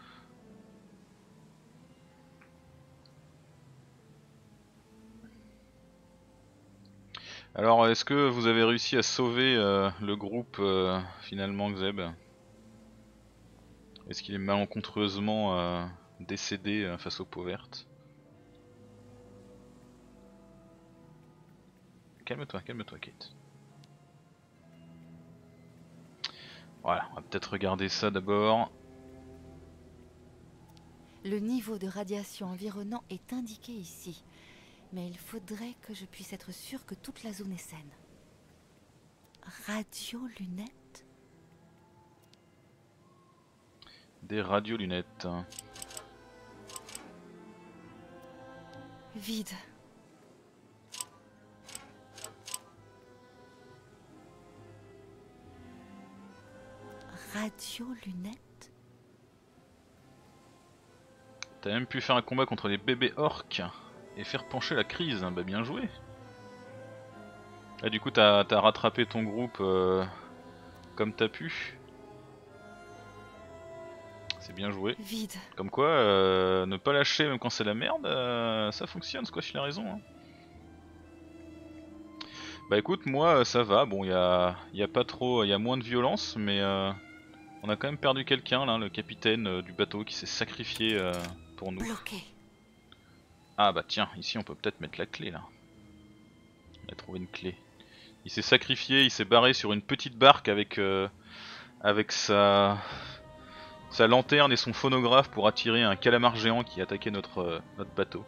Alors, est-ce que vous avez réussi à sauver le groupe finalement, Xeb? Est-ce qu'il est malencontreusement décédé face aux peaux vertes? Calme-toi, Kate. Voilà, on va peut-être regarder ça d'abord. Le niveau de radiation environnant est indiqué ici. Mais il faudrait que je puisse être sûr que toute la zone est saine. Radio-lunettes? Des radiolunettes. Vide. Radio-lunettes? T'as même pu faire un combat contre les bébés orques et faire pencher la crise, bah bien joué. Ah du coup t'as rattrapé ton groupe comme t'as pu. C'est bien joué. Vide. Comme quoi ne pas lâcher même quand c'est la merde, ça fonctionne, Squash il a raison. Hein. Bah écoute moi ça va, bon il y a pas trop, il y a moins de violence mais On a quand même perdu quelqu'un là, le capitaine du bateau qui s'est sacrifié pour nous. Bloqué. Ah bah tiens, ici on peut peut-être mettre la clé là. On a trouvé une clé. Il s'est sacrifié, il s'est barré sur une petite barque avec sa lanterne et son phonographe pour attirer un calamar géant qui attaquait notre bateau.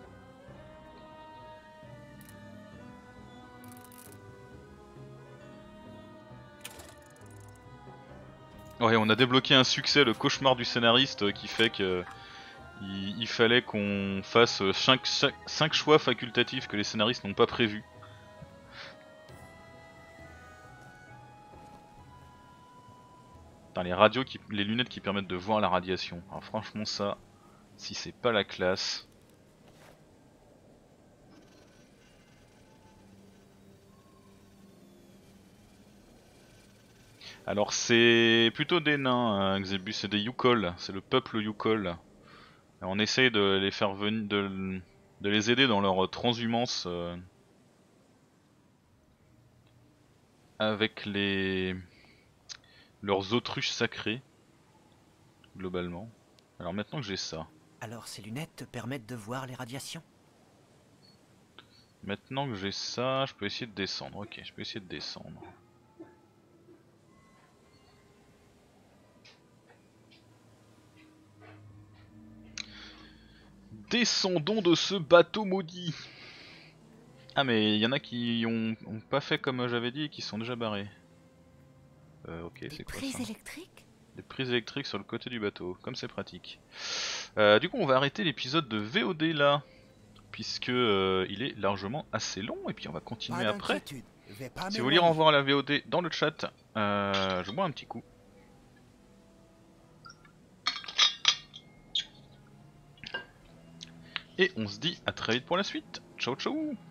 Ouais, on a débloqué un succès, le cauchemar du scénariste, qui fait que il fallait qu'on fasse 5 choix facultatifs que les scénaristes n'ont pas prévus. Putain, les radios, les lunettes qui permettent de voir la radiation. Alors franchement ça, si c'est pas la classe... Alors c'est plutôt des nains, Xebus, c'est des Yukol, c'est le peuple Yukol. On essaye de les faire venir, de les aider dans leur transhumance avec leurs autruches sacrées, globalement. Alors maintenant que j'ai ça. Alors ces lunettes te permettent de voir les radiations? Maintenant que j'ai ça, je peux essayer de descendre. Ok, je peux essayer de descendre. Descendons de ce bateau maudit. Ah mais il y en a qui ont pas fait comme j'avais dit et qui sont déjà barrés. Ok, c'est quoi ça? Des prises électriques? Des prises électriques sur le côté du bateau, comme c'est pratique. Du coup on va arrêter l'épisode de VOD là, puisque il est largement assez long et puis on va continuer après. Si vous voulez revoir la VOD dans le chat, je bois un petit coup. Et on se dit à très vite pour la suite. Ciao ciao.